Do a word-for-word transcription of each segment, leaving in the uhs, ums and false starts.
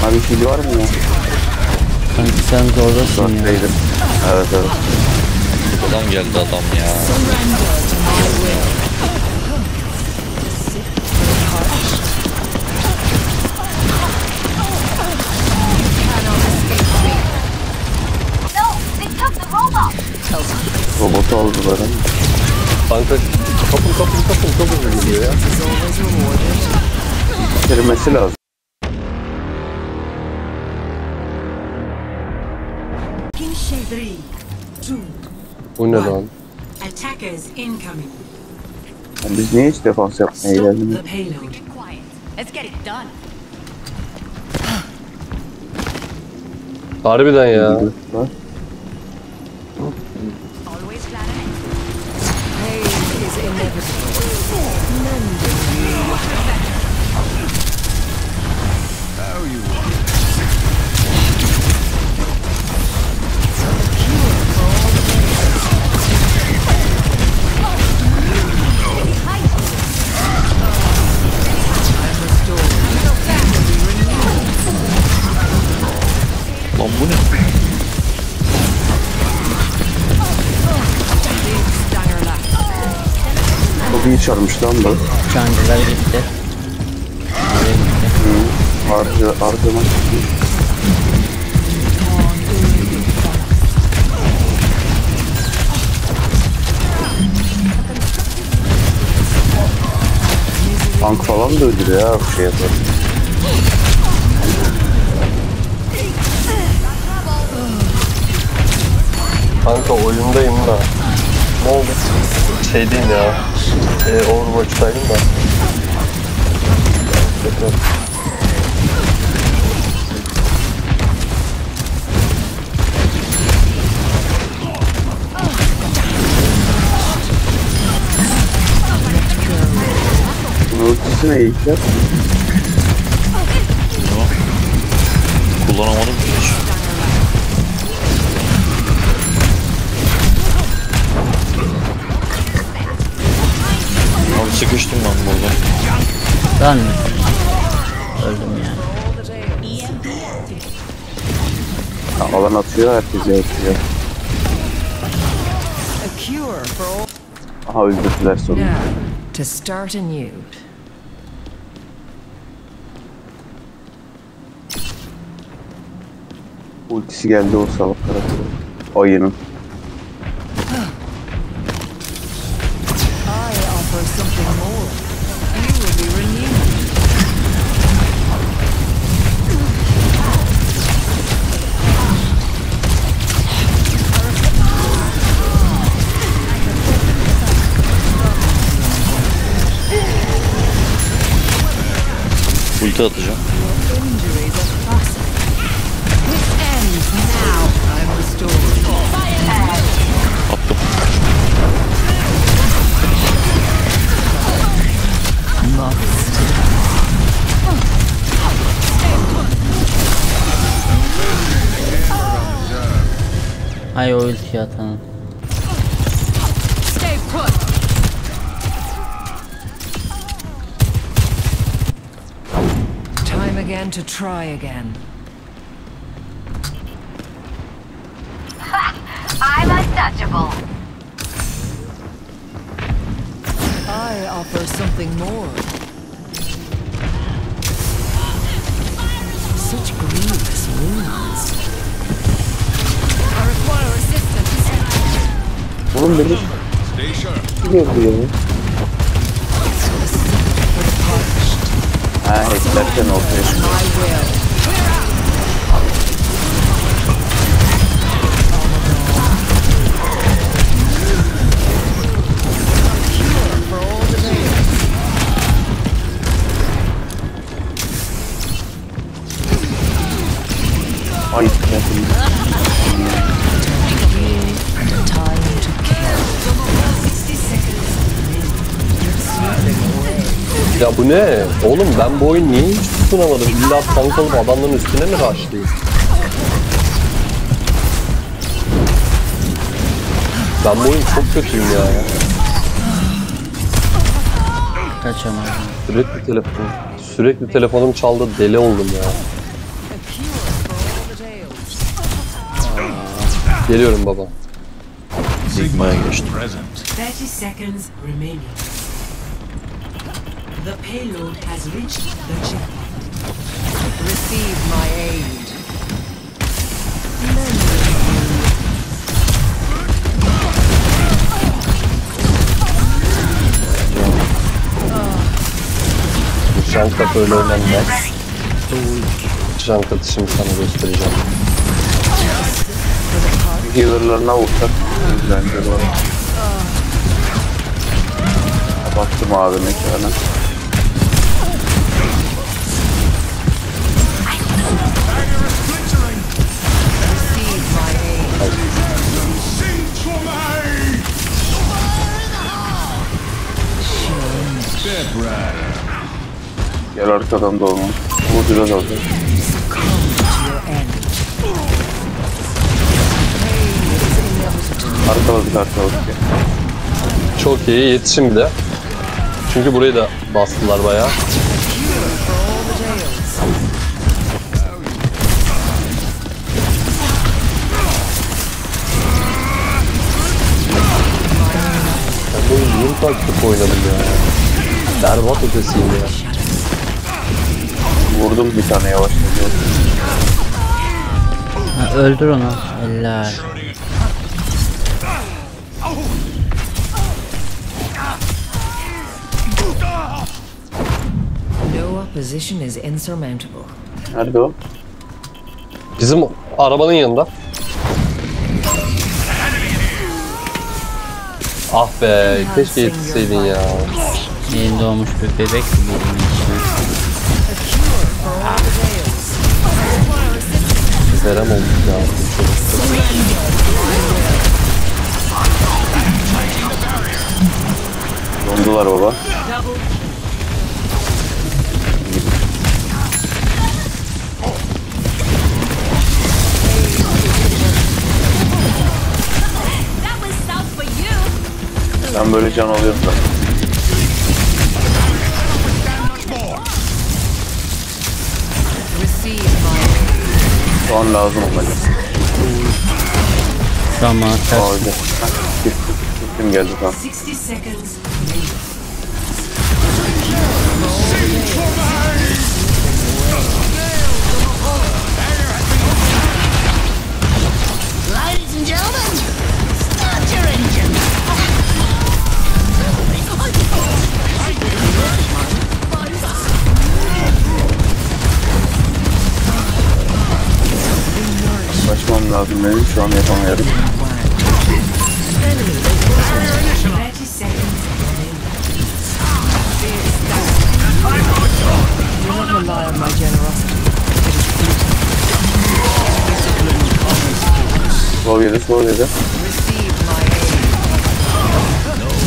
Abi fil var mı ya? Sanki sen zordasın ya. Evet evet. Adam geldi adam ya. Robotu aldılar ama. Kanka kapın kapın kapın çok hızlı geliyor ya. Bitirmesi lazım. Bu ne lan? Yani biz niye hiç defans yapmaya geldik? Harbiden ya. Lan bu ne? Çok iyi çarmış lan bu. Cancılar gitti. Nereye gitti? Hı. Harca, harcamak için. Tank falan da öldürüyor ya bu şey yapar. Kanka oyundayım da. Ne oldu? Şey diyeyim ya. E, Overwatch'taydım da. Tekrar. Ultisi ne ilk yap? Kullanamadım ki hiç. Abi sıkıştım ben burada. Ben mi? Öldüm yani. Ha, alan atıyor, herkese atıyor. Aha öldürdüler sonunda. To start anew. Ultisi geldi o salaklara. Ayının. I offer something more. You will be renewed. Ulti atacağım. Injuries are classic. This ends now. I'm restored. Attım. Must. Ay o ultiyi atan. Stay put. Time again to try again. I'm untouchable. I offer something more. Such grievous wounds. I require assistance. Oğlum beni kim yapıyor ya? Ha, eklerken ortaya çıkıyor. I will. Ay, yapayım. Time to kill. Ya bu ne? Oğlum ben bu oyunu niye hiç tutunamadım? İlla tank olup adamların üstüne mi rushlayayım? Ben bu oyun çok kötüyüm ya. Kaçamadım. Sürekli telefon, sürekli telefonum çaldı, deli oldum ya. Geliyorum baba. Sigma'ya geçtim. thirty seconds remaining. The payload has reached the checkpoint. Receive my aid. Can katı öyle oynanmaz. Can katı şimdi sana göstereceğim. Healer'larına vursak. Bence var. Baktım abi mekana. Receive my aid. Gel arkadan dolma. Bu biraz aldı. Arkaladık arkaladık ya. Çok iyi, yetişin bir de. Çünkü burayı da bastılar bayağı. Ben bu yıl taktik oynadım ya. Berbat ötesiyim ya. Vurdum bir tane yavaş gidiyor. Ha, öldür onu. Eller. No opposition is insurmountable. Nerede o? Bizim arabanın yanında. Ah be, keşke yetişseydin ya. Yeni doğmuş bir bebek gibiydim işte. Verem olmuş ya. Dondular baba. Ben böyle can alıyorum da. Receive my aid. Şu an lazım olmalı. Şu an bana Aa ters. öyle. Heh, Gittim. Gittim geldi tamam. sixty seconds remaining. Ladies and gentlemen, start your engine. Kaçmam lazım benim. Şu an yapamıyorum. thirty seconds remaining. Do not rely on my generosity. Slow yedi, slow yedi. Receive my aid.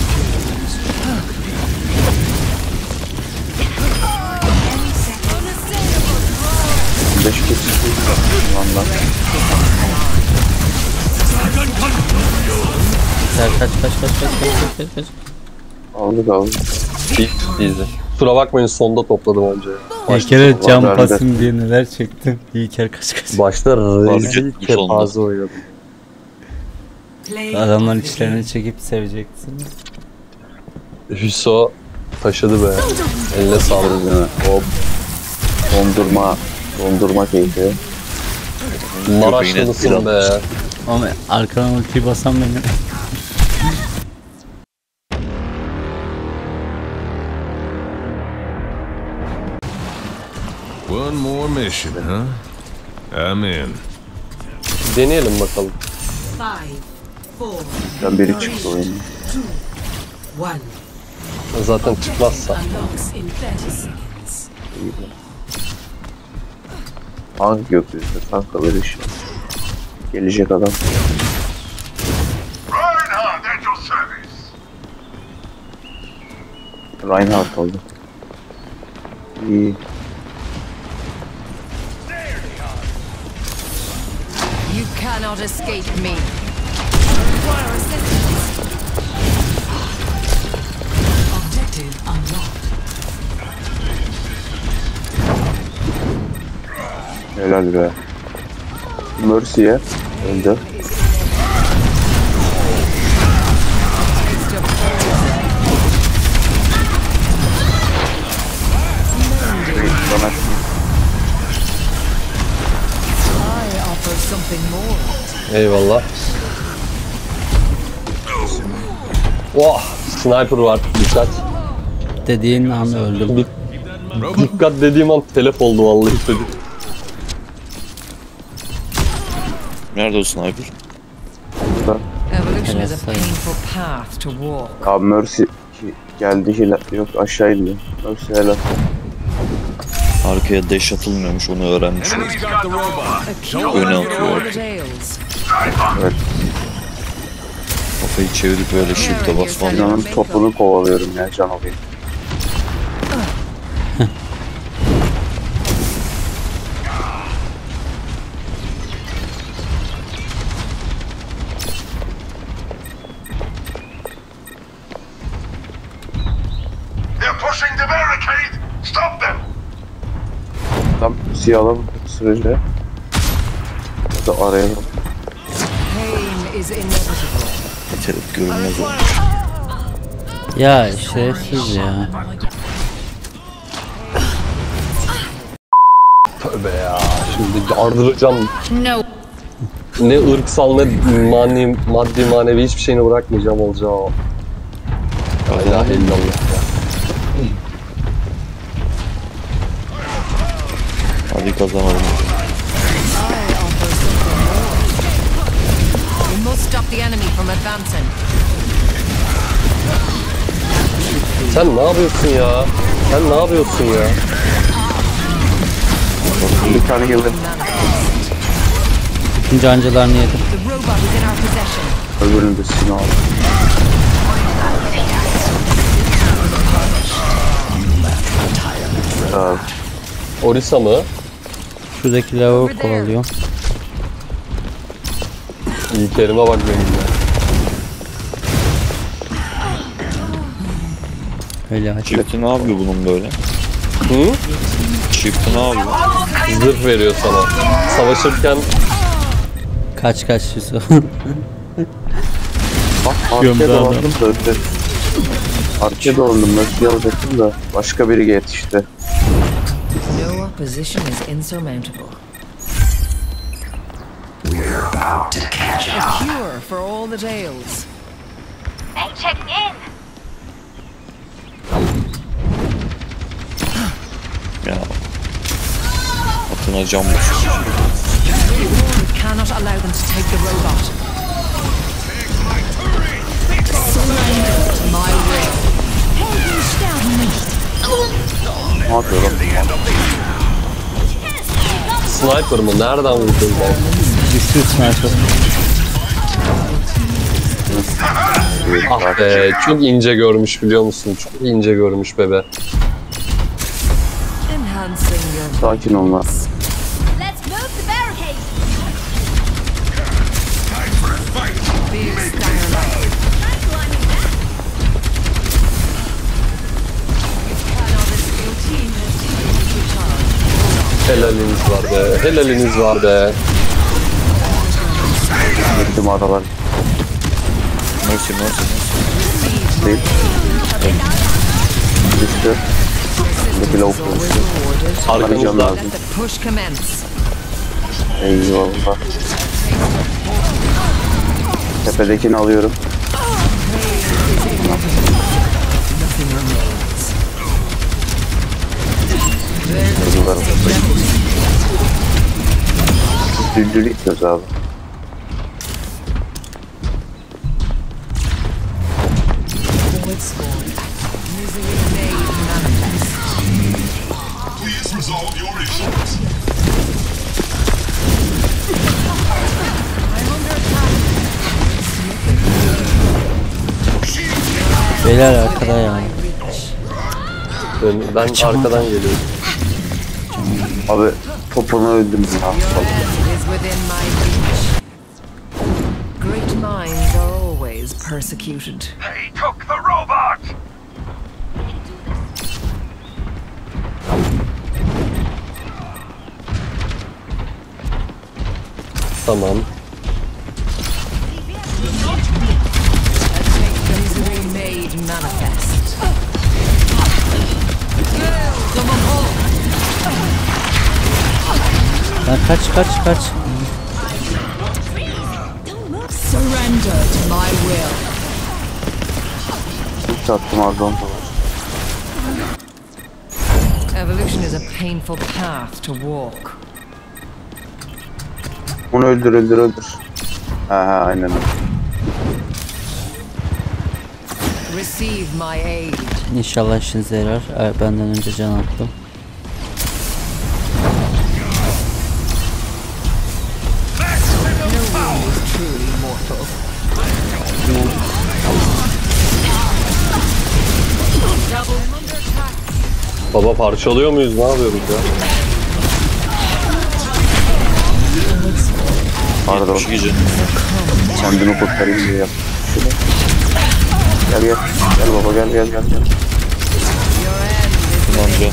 beş kez Valla. Kaç kaç kaç kaç kaç kaç kaç kaç. Aldık aldık. İyiyiz. Kusura bakmayın, sonda topladım önce. Bir kere var, cam var, basayım diye neler çektim. İyi kere kaç kaç. Başta rezil etmiş kepaze oynadım. Play Adamların of the içlerini game. çekip seveceksin. Hüso taşıdı be. Eline sağlık. Hop. Dondurma. Dondurma keyfi. Maraşlısın be. Ama arkadan ultiyi basan benim. One more mission, huh? I'm in. Deneyelim bakalım. Five, four, Ben biri çıktı oyunu. one. Zaten çıkmazsa. Unlocks in thirty seconds. Hangi gökyüzünde tank alır iş. Gelecek adam. Reinhardt at your service. Reinhardt oldu. İyi. You cannot escape me. Objective unlocked. Helal be. Mercy'ye öldü. Nothing more. Eyvallah. Oh, sniper var. Dikkat. Dediğin an öldüm. Dik- Dikkat dediğim an telef oldu vallahi çocuk. Nerede o sniper? Evolution is a Evet, painful path to walk. Abi Mercy ki- geldi hilal. Yok aşağı iniyor. Mercy helal. Arkaya dash atılmıyormuş, onu öğrenmiş oldum. Enemy's got the robot. A cure Öne for all atıyor. the tales. Evet. Kafayı çevirip böyle shift'e basmam. Can'ın topunu kovalıyorum ya Can abi. They're pushing the barricade. Stop them. Tam siyahla sürece. Ya da araya bak. Pain is inevitable. Yeterek görünmez olmuş. Ya şerefsiz ya. Tövbe ya. Şimdi ardıracağım. No. Ne ırksal ne mani, maddi manevi hiçbir şeyini bırakmayacağım olacağı o. La ilahe illallah ya. Hadi kazanalım. We must stop the enemy from advancing. Sen ne yapıyorsun ya? Sen ne yapıyorsun ya? Bir tane heal'e Bütün cancılarını yedim. The robot is in our possession. öbürünü de silah al. Abi, Orisa mı? Şuradaki lavuğu kovalıyor. İlkerime bak benim ya. Öyle aç. Shift'i ne yapıyor bunun böyle? Hı? Shift'i ne yapıyor? Zırh veriyor sana. Savaşırken Kaç kaç Yusuf. bak Çıkıyorum arkaya daha da. dolandım da öte. Arkaya dolandım Mercy'yi alacaktım da başka biri yetişti. No opposition is insurmountable. We're about to catch A cure for all the tales. Hey, checking in. Ya. Atına cam basıyor. We cannot allow them to take the robot. My will. Ne yapıyor lan? sniper mı? Nereden vurdun ben? Düştü sniper. Ah be, çok ince görmüş biliyor musun? Çok ince görmüş bebe. Enhancing your Sakin ol lan. Let's move the barricade. big starlight. Helaliniz var be, helaliniz var be. Gittim aralar. Mercy, mercy, mercy. Değil. Düştü. Buradaki lavuk düştü. Arkamızda. lazım. Let the push commence. Eyvallah. Tepedekini alıyorum. Nothing remains. Hızlılarım. Düldülü gidiyoruz abi. Misery made manifest. Please resolve your issues. Beyler arkada ya. Ben, ben arkadan geliyorum. Abi topunu öldüm ya. Is within my reach. Great minds are always persecuted. They took the robot. Tamam. Misery made manifest. Someone hold. Lan kaç kaç kaç. Surrender to my will. Hiç attım az onda. Evolution is a painful path to walk. Onu öldür öldür öldür. Ha ha aynen öyle. Receive my aid. İnşallah işinize yarar. Ay, benden önce can attım. Truly mortal. Baba parçalıyor muyuz? Ne yapıyoruz ya? Pardon. Şu gece. Kendimi kurtarayım diye yaptım. Şöyle. Gel gel. Gel baba gel gel gel. gel. Kullanca.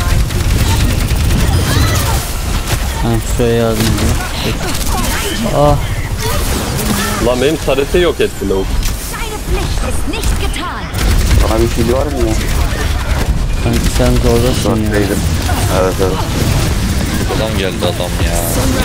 Ha, şuraya yardım edeyim. Ah, Lan benim tarete yok etti lavuk. Deine Pflicht ist nicht getan. Bana bir şey var mı ya? sanki sen zordasın ya. Dörtteydim. Evet evet. Adam geldi adam ya.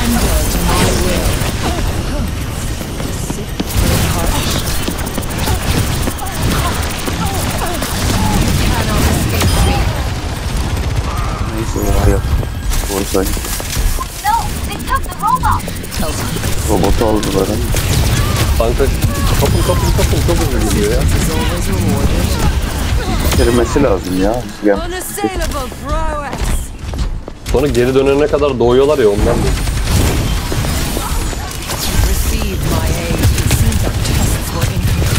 Neyse var ya. Doğru söyle. No, they took the robot. Robotu aldılar ama. Kanka kapın kapın kapın çok hızlı geliyor ya. Bitirmesi lazım ya. Gel. Unassailable prowess. Sonra geri dönene kadar doğuyorlar ya ondan da. Receive my aid. It seems our tests were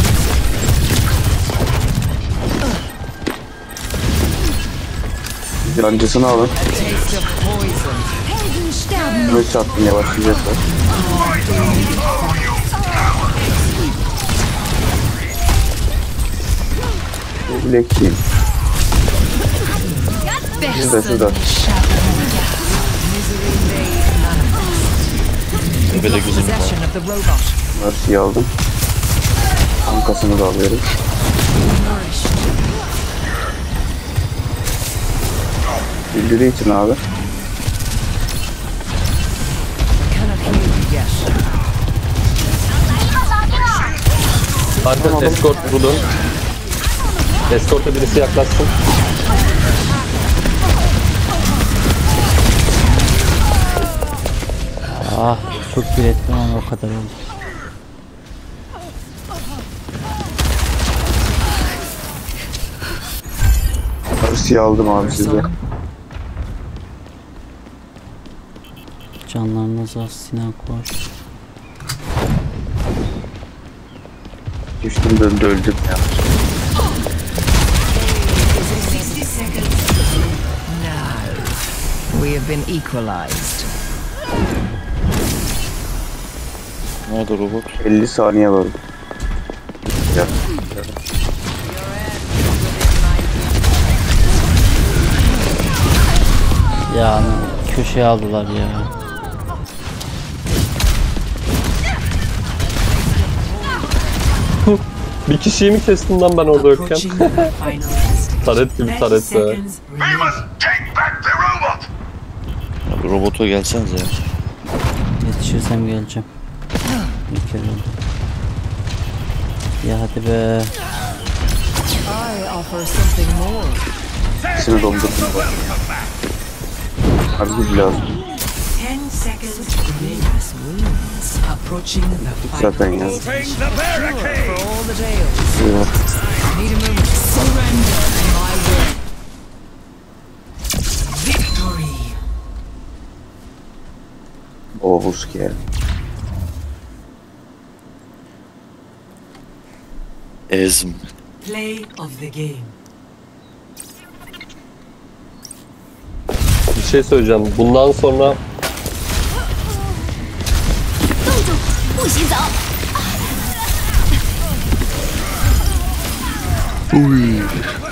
incomplete. Yancısını alın. A taste of poison. Helden sterben. Kılıç çarptım yavaşlayacaklar. Bu bilekçiyim. Şurası da. Misery made manifest. Tepede gözüm var. Possession of the robot. Mercy'yi aldım. Kankasını da alıyoruz. Bildiri için abi. Cannot heal you yet. Kanka escort bulun. Escort'a birisi yaklaşsın. Ah, çok direttim ama o kadar oldu. Mercy'yi aldım abi size. Canlarınız az, Sinan koş. Düştüm döndü öldüm ya. We have been equalized. Nerede robot? elli saniye var. Ya. Ya köşeye aldılar ya. Bir kişiyi mi kestim lan ben orada yokken? Approaching the final destination. Taret gibi thirty taret be. seconds We remaining. must take back the robot. Abi robota gelsenize ya. Yetişirsem geleceğim. Bir kere oldu. Ya hadi be. I offer something more. İkisini dondurdum bak. Harbi lazım. Ten seconds remaining. Approaching the final Zaten ya. destination. For all the tales. Evet. Need a moment. Surrender to my will. Victory. Baba buz ki yani. Ezm. Play of the game. Bir şey söyleyeceğim. Bundan sonra 不许走！ Uy.